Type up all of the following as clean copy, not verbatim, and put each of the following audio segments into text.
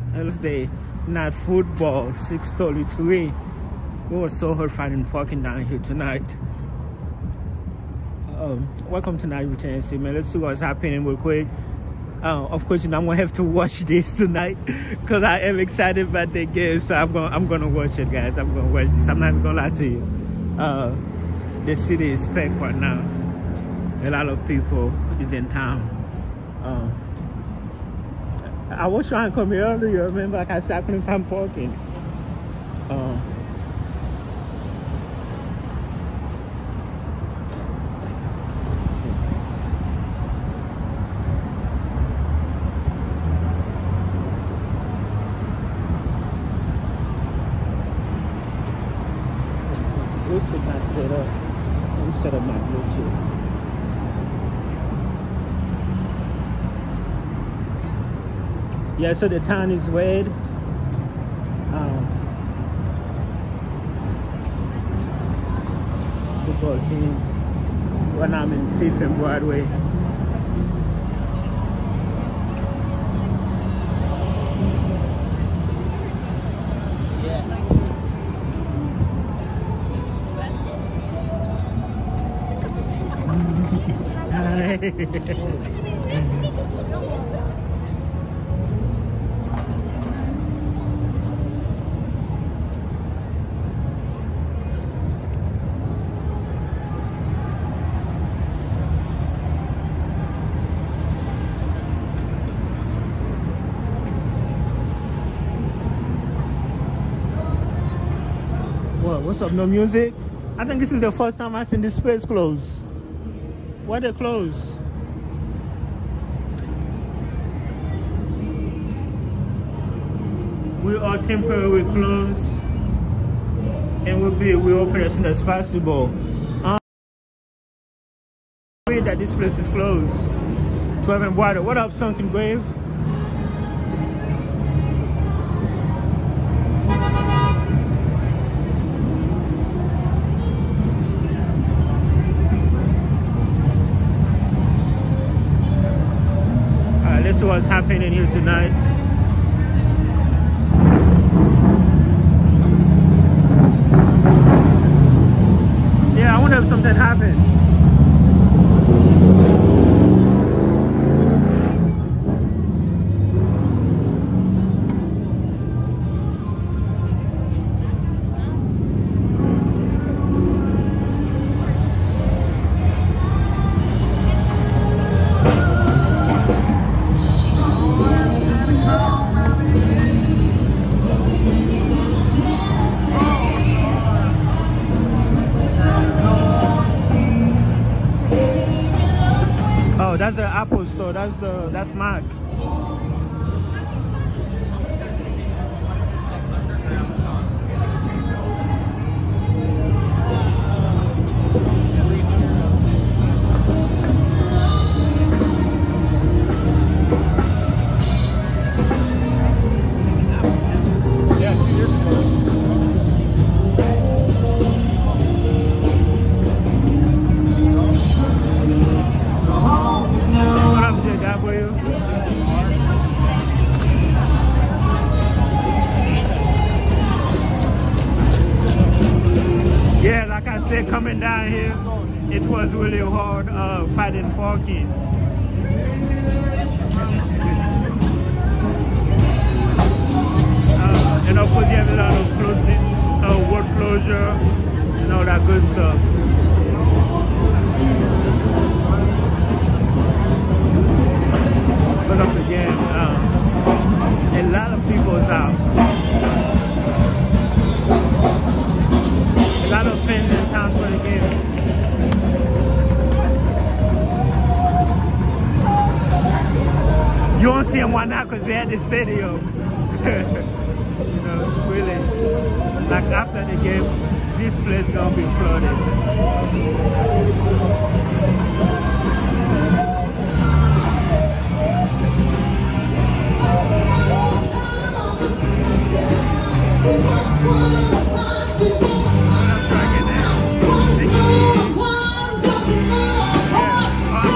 Thursday night football, 6:33. We were so horrified in parking down here tonight. Welcome to Nashville Tennessee, man. Let's see what's happening real quick. Of course, you know, I'm gonna have to watch this tonight because I am excited about the game. So I'm gonna watch it, guys. I'm gonna watch this. I'm not even gonna lie to you. The city is packed right now. A lot of people is in town. I was trying to come here earlier. Remember, like I said, I couldn't find parking. Bluetooth not set up. Let me set up my Bluetooth. Yeah, so the town is red. Football team. Right now I'm in 5th and Broadway. What's up? No music? I think this is the first time I've seen this place close. Why they close? We are temporarily closed, and we'll open as soon as possible. That this place is closed. 12 and water. What up, Sunken Grave? Let's see what's happening here tonight. Yeah, I wonder if something happened. That's the Apple store. That's Mac. Yeah, like I said, coming down here, it was really hard finding parking. And of course, you have a lot of closing, work closure, and all that good stuff. But up again, a lot of people is out. A lot of fans in town for the game. You won't see them right now because they're at the stadium. You know, it's really like after the game, this place is gonna be flooded.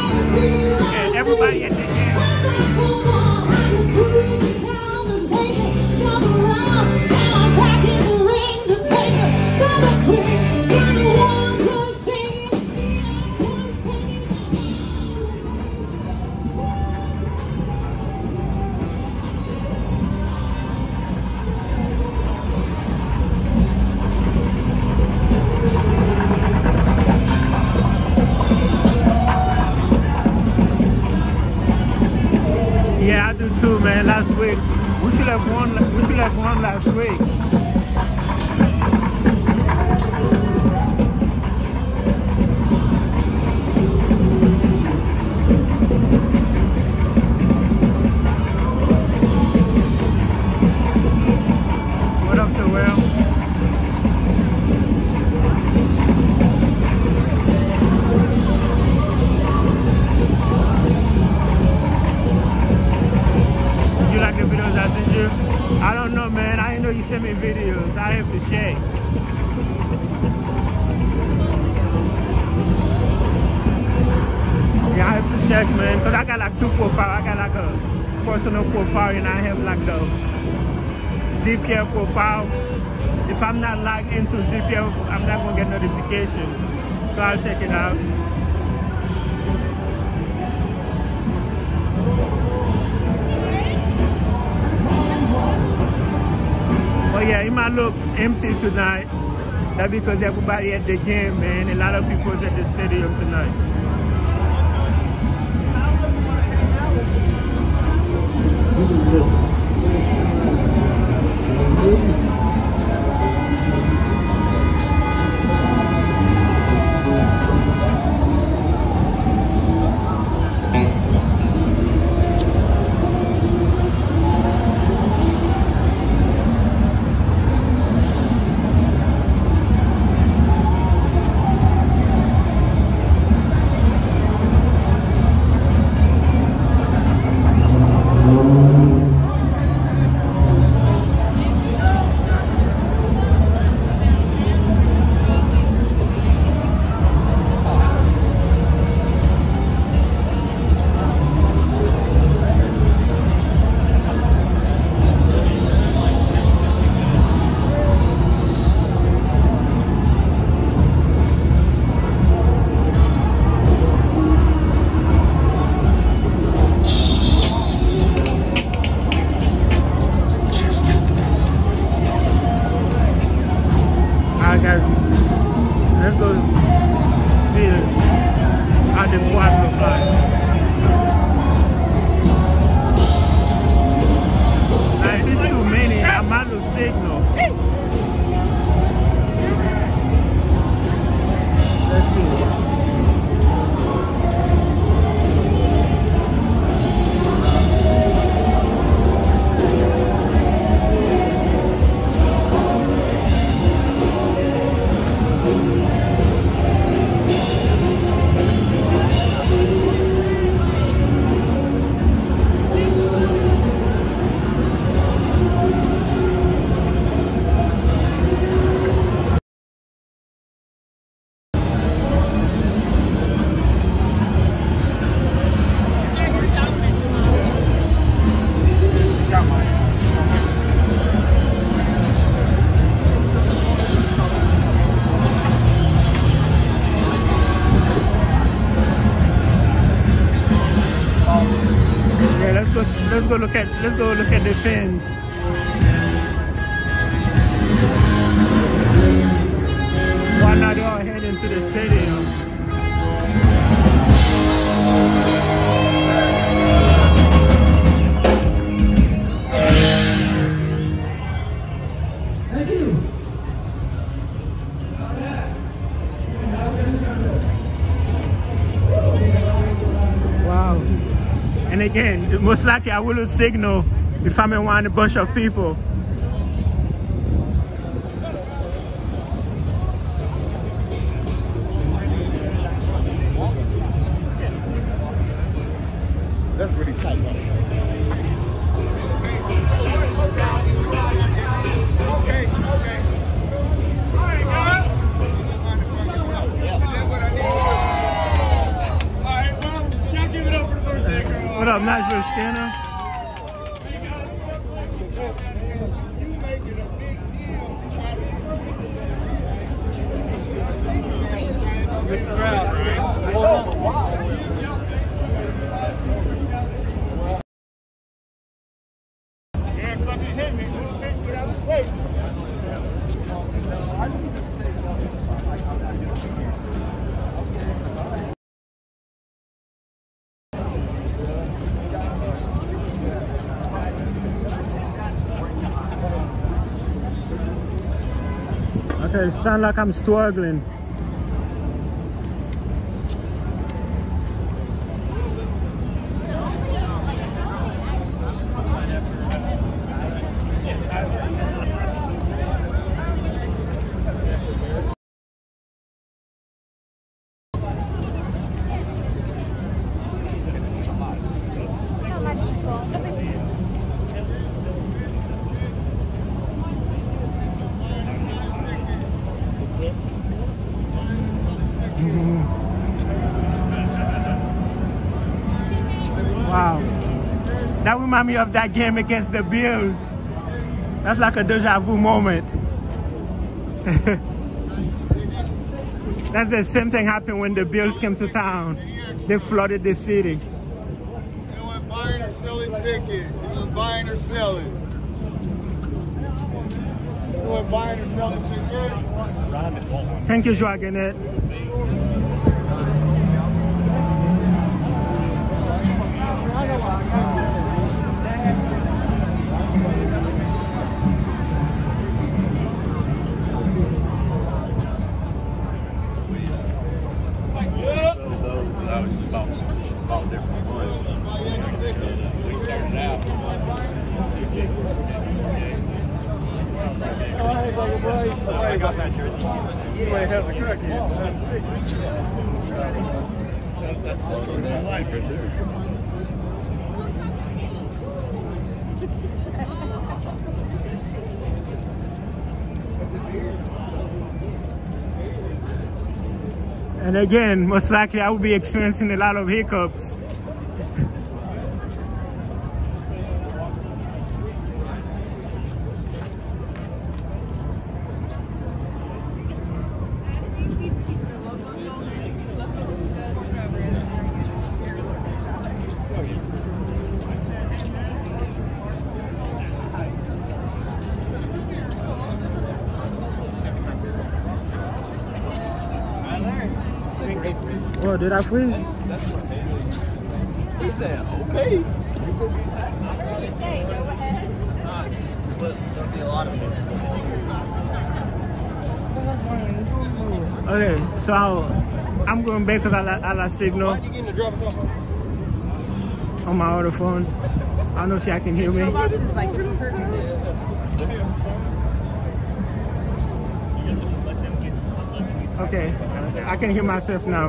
Everybody at the game. man, last week. We should have won last week. What up to Will? You like the videos I sent you? I don't know, man. I didn't know you sent me videos. I have to check. Yeah, I have to check, man. Because I got like two profiles. I got like a personal profile and I have like the ZPL profile. If I'm not logged into ZPL, I'm not going to get notification. So I'll check it out. But yeah, it might look empty tonight. That's because everybody at the game, man. A lot of people's at the stadium tonight. Let's go see how the quad look like. Now if it's too many, I might lose signal. Let's see. Let's go look at the fans. Why not all heading to the stadium? Thank you. Wow. And again, most likely I will lose signal if I'm around a bunch of people. That's really tight. Okay. All right, guys. All right, well, y'all give it up for the birthday girl. What up, Nashville Scanner? You make it a big deal. Mr. Brown, right? Wow. It sounds like I'm struggling. Wow, that reminds me of that game against the Bills. That's like a deja vu moment. That's the same thing happened when the Bills came to town. They flooded the city. You want buying or selling tickets? You want buying or selling? You want buying or selling tickets? Thank you, Dragonette. I got that jersey. You might have the correct That's the story of my life right there. And again, most likely I will be experiencing a lot of hiccups. Oh, did I freeze? He said, okay. Okay, so I'm going back because I lost signal on my other phone. I don't know if y'all can hear me. Okay, I can hear myself now.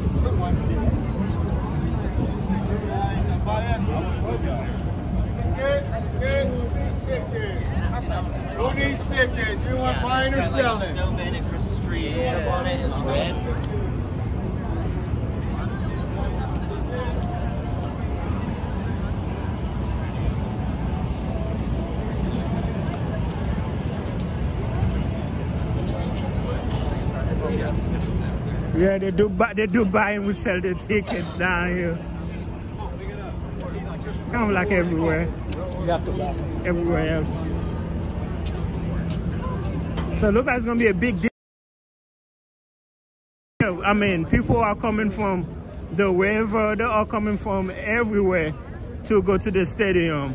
Who needs tickets? You want buying or selling? Snowman and Christmas tree on it is red. Yeah, they do buy and we sell the tickets down here. Kind of like everywhere. Everywhere else. So it looks like it's gonna be a big deal. I mean, people are coming from the river, they are coming from everywhere to go to the stadium.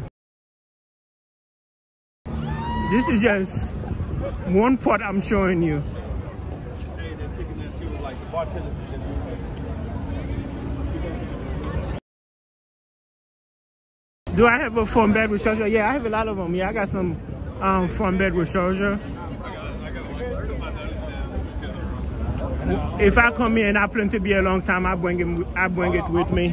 This is just one part I'm showing you. Do I have a phone bed with charger? Yeah, I have a lot of them. Yeah, I got some phone bed with charger. If I come here and I plan to be a long time, I bring it with me.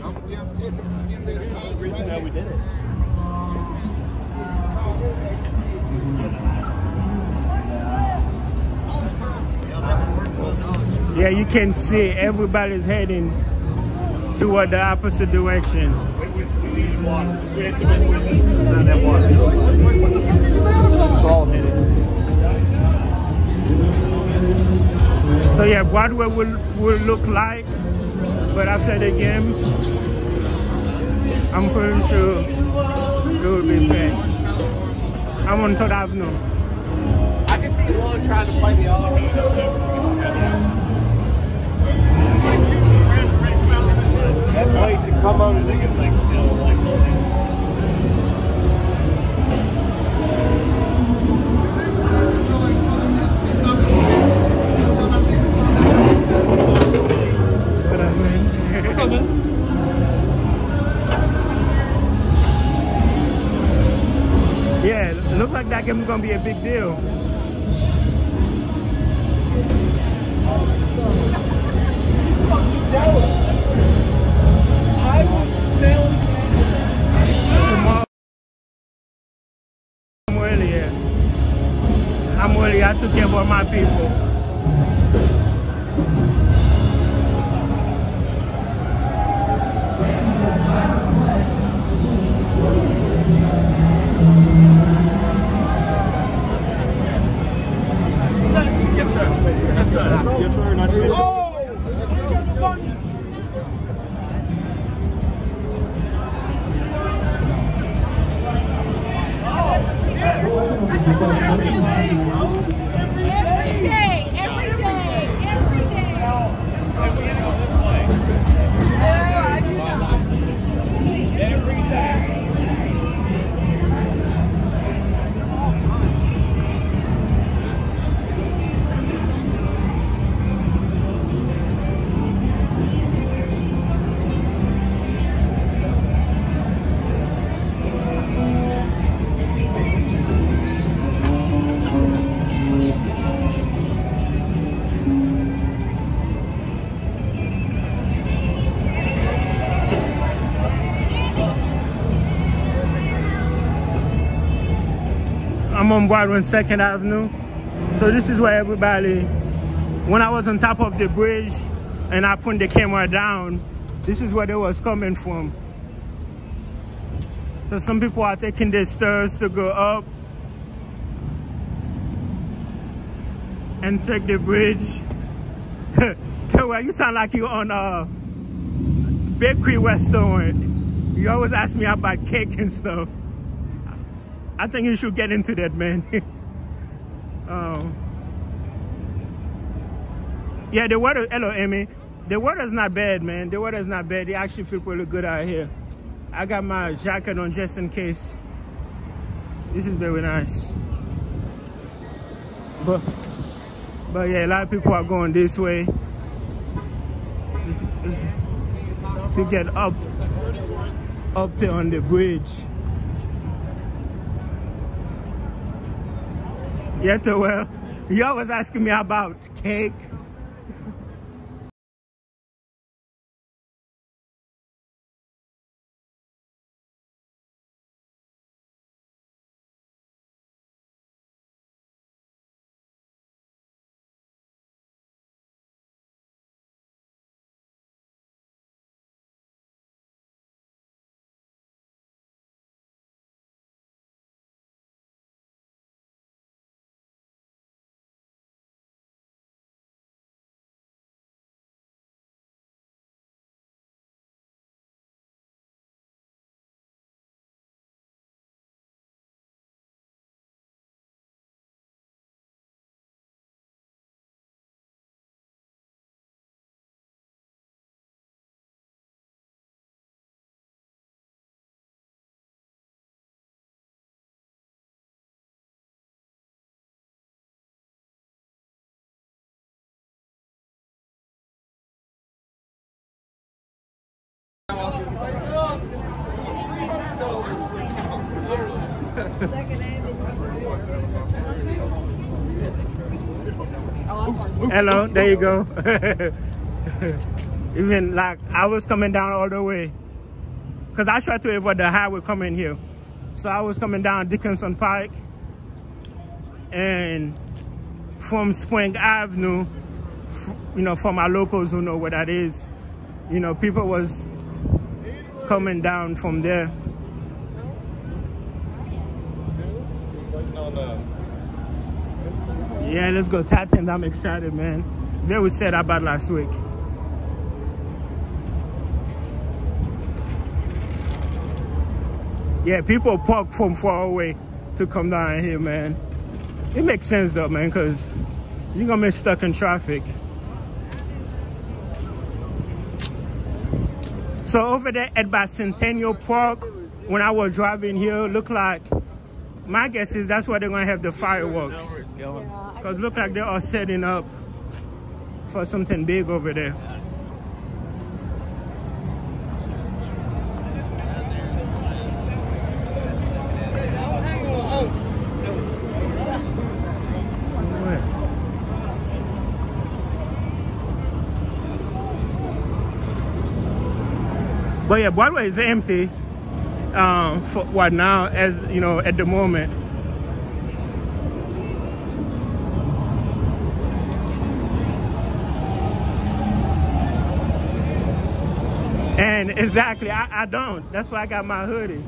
Yeah, you can see everybody's heading toward the opposite direction. So yeah, Broadway will look like, but after the game, I'm pretty sure it will be bad. I'm on 3rd Avenue. I can see Lola trying to play the other game. That place should come on. I think it's like still like. Yeah, look like that game is gonna be a big deal. I was smelling Tomorrow, I'm early. I took care of my people. Yes, sir. Yes, sir. Yes, sir. Nice to meet you. I'm on Broadway 2nd Avenue. So this is where everybody, when I was on top of the bridge and I put the camera down, this is where they was coming from. So some people are taking the stairs to go up and take the bridge. Well, you sound like you're on a bakery restaurant. You always ask me about cake and stuff. I think you should get into that, man. Yeah, the weather, hello, Amy. The weather's not bad, man. The weather's not bad. It actually feels really good out here. I got my jacket on just in case. This is very nice. But yeah, a lot of people are going this way to get up there on the bridge. Yeah, well, you always asking me about cake. Hello, there you go. Even like I was coming down all the way because I tried to avoid the highway coming here. So I was coming down Dickinson Pike and from Spring Avenue, you know, for my locals who know what that is, you know, people was coming down from there. Yeah, let's go Titans. I'm excited, man. Very sad about last week. Yeah, people park from far away to come down here, man. It makes sense though, man, because you're gonna be stuck in traffic. So over there at Bicentennial Park, when I was driving here, look like, my guess is that's where they're gonna have the fireworks. Because look like they are setting up for something big over there. But yeah, Broadway is empty for what now, as you know, at the moment. And exactly, I don't. That's why I got my hoodie.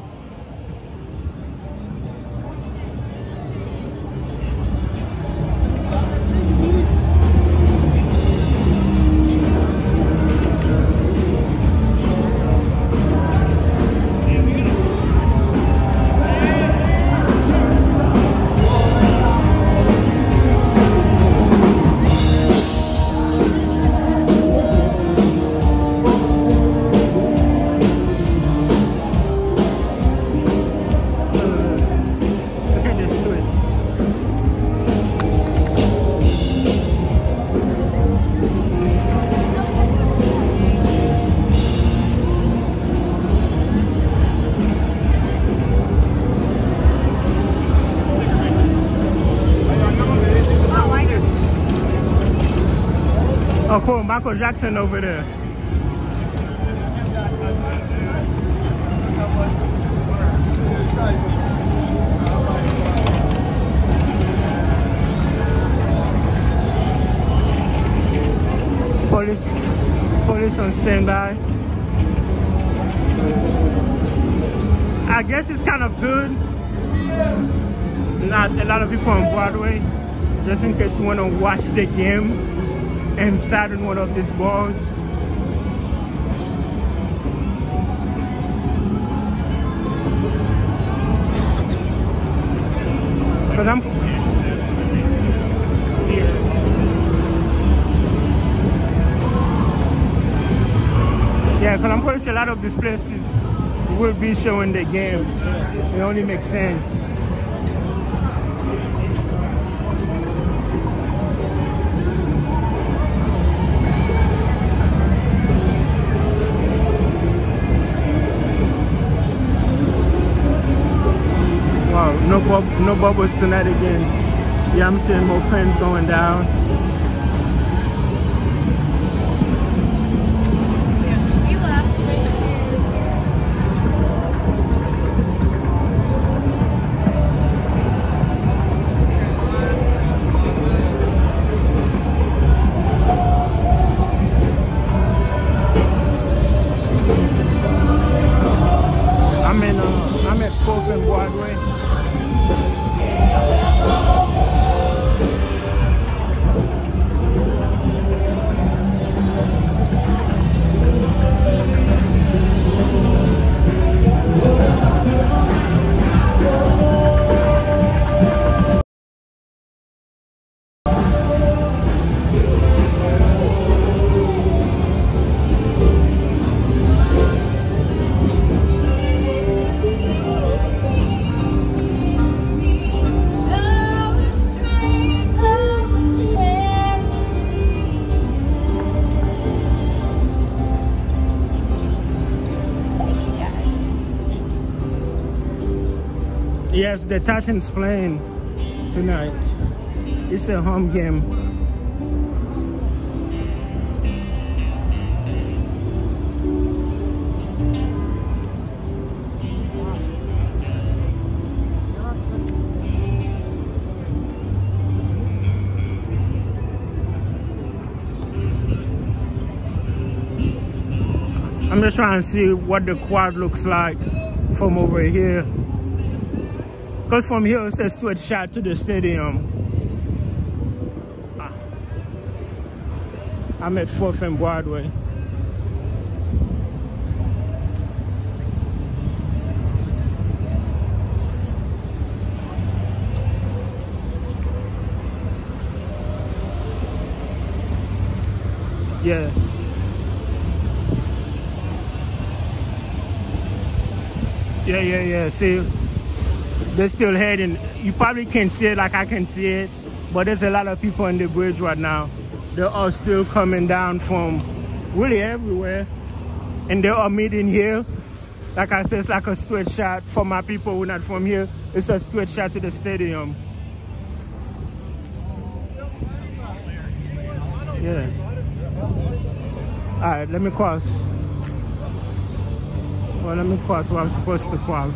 Oh, cool. Michael Jackson over there. Police on standby. I guess it's kind of good. Not a lot of people on Broadway, just in case you want to watch the game inside in one of these bars. Cause I'm pretty sure a lot of these places will be showing the game. It only makes sense. Wow, no bubbles tonight again. Yeah, I'm seeing more fans going down. I'm at 4th and Broadway. Yes, the Titans playing tonight. It's a home game. I'm just trying to see what the quad looks like from over here. Because from here it's a straight shot to the stadium. I'm at 4th and Broadway. Yeah. Yeah. See, they're still heading. You probably can't see it like I can see it, but there's a lot of people on the bridge right now. They're all still coming down from really everywhere, and they are meeting here. Like I said, it's like a straight shot for my people who are not from here. It's a straight shot to the stadium. Yeah. All right, let me cross. Well, let me cross what I'm supposed to cross.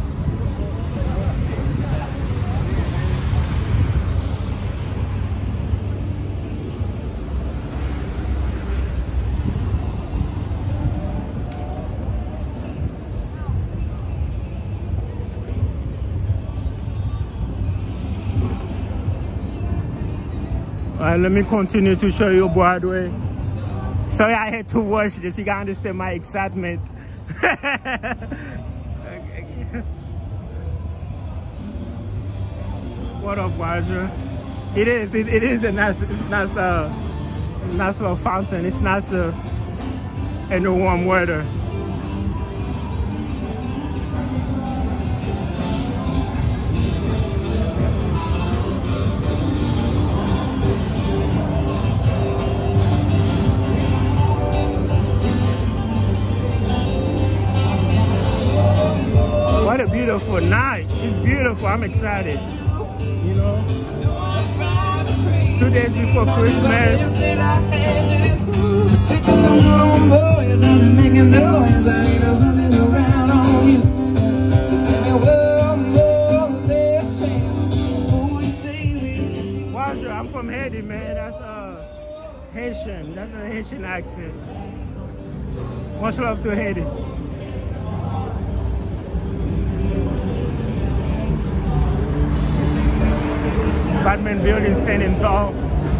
Let me continue to show you Broadway. Sorry I had to watch this. You can understand my excitement. What up, Roger? It is a nice little fountain. It's nice in the warm weather. What a beautiful night. It's beautiful. I'm excited. You know, 2 days before Christmas. Roger, I'm from Haiti, man. That's Haitian. That's a Haitian accent. Much love to Haiti. Apartment building standing tall.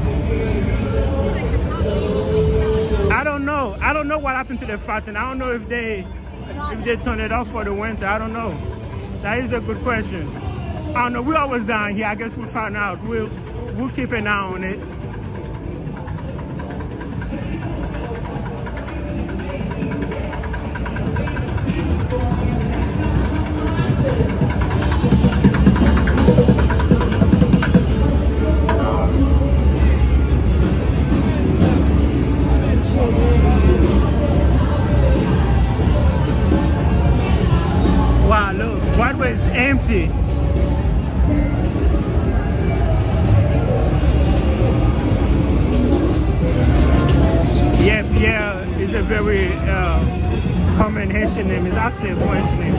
I don't know. I don't know what happened to the fountain. I don't know if they turned it off for the winter. I don't know. That is a good question. I don't know. We're always down here. I guess we'll find out. We'll keep an eye on it. Wow, look, Broadway is empty. Yeah, Pierre is a very common Haitian name. It's actually a French name.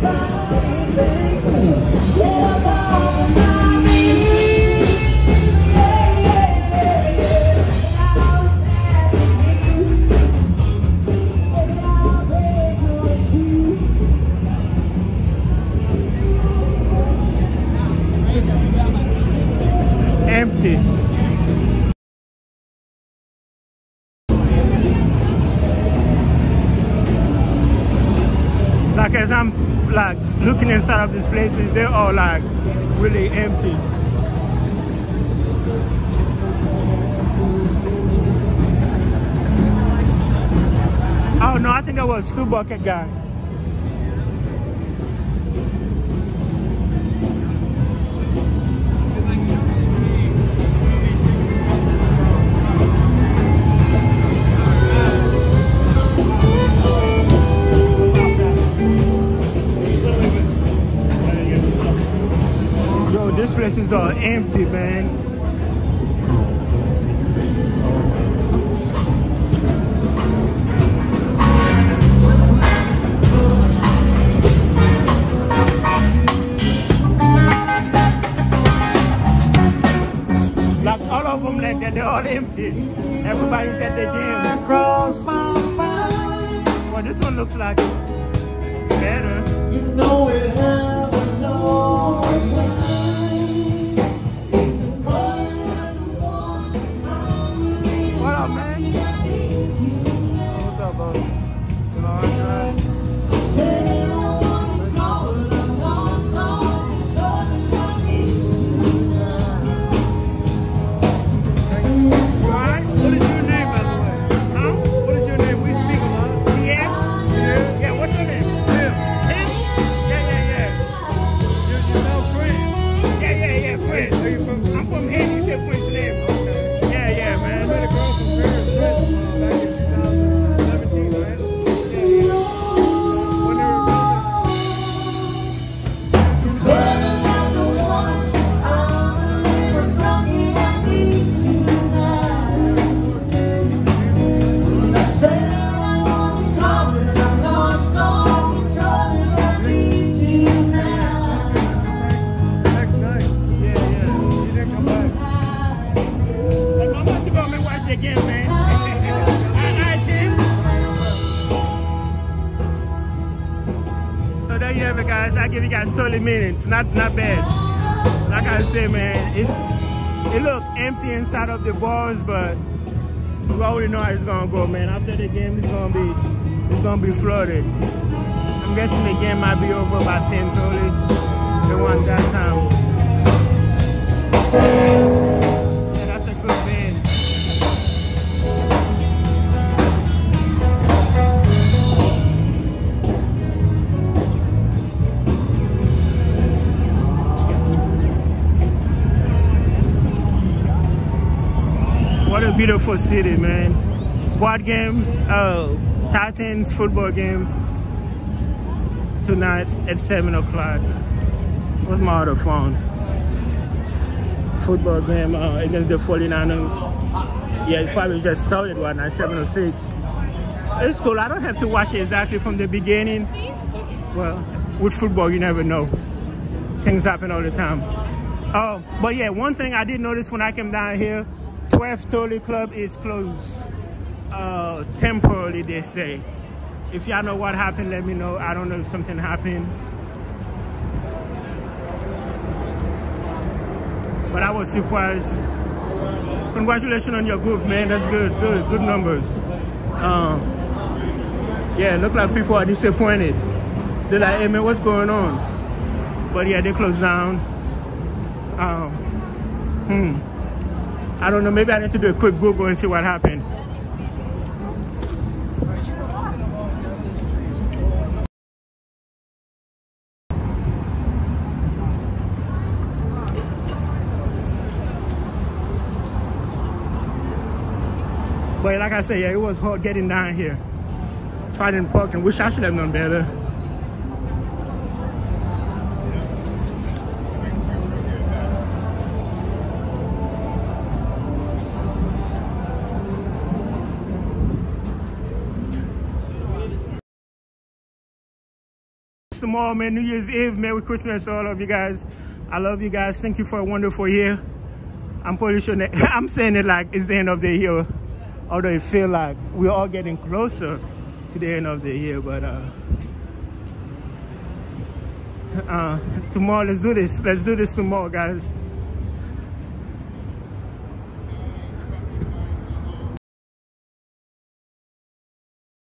Empty. Like as I'm like looking inside of these places, they're all like really empty. Oh no, I think that was Stu Bucket guy. This place is all empty, man. Like all of them, like they're all empty. Everybody's at the gym. Well, this one looks like it's better. You know it happens all the time. I give you guys 30 minutes. Not bad. Like I say, man, it look empty inside of the bars, but we already know how it's gonna go, man. After the game, it's gonna be flooded. I'm guessing the game might be over by 10:30. They want that time. Yeah, that's a good band. What a beautiful city, man. Board game, Titans football game tonight at 7 o'clock. What's my other phone? Football game against the 49ers. Yeah, it's probably just started right now, 7:06. It's cool. I don't have to watch it exactly from the beginning. Well, with football, you never know. Things happen all the time. But yeah, one thing I did notice when I came down here, 12:30 Club is closed temporarily, they say. If y'all know what happened, let me know. I don't know if something happened. But I was surprised. Congratulations on your group, man. That's good numbers. Yeah, look like people are disappointed. They're like, hey man, what's going on? But yeah, they closed down. I don't know, maybe I need to do a quick Google and see what happened. But like I said, yeah, it was hard getting down here. Finding parking, wish I should have known better. Tomorrow, man, New Year's Eve, Merry Christmas to all of you guys. I love you guys. Thank you for a wonderful year. I'm pretty sure that I'm saying it like it's the end of the year, although it feels like we're all getting closer to the end of the year. But tomorrow, let's do this tomorrow, guys.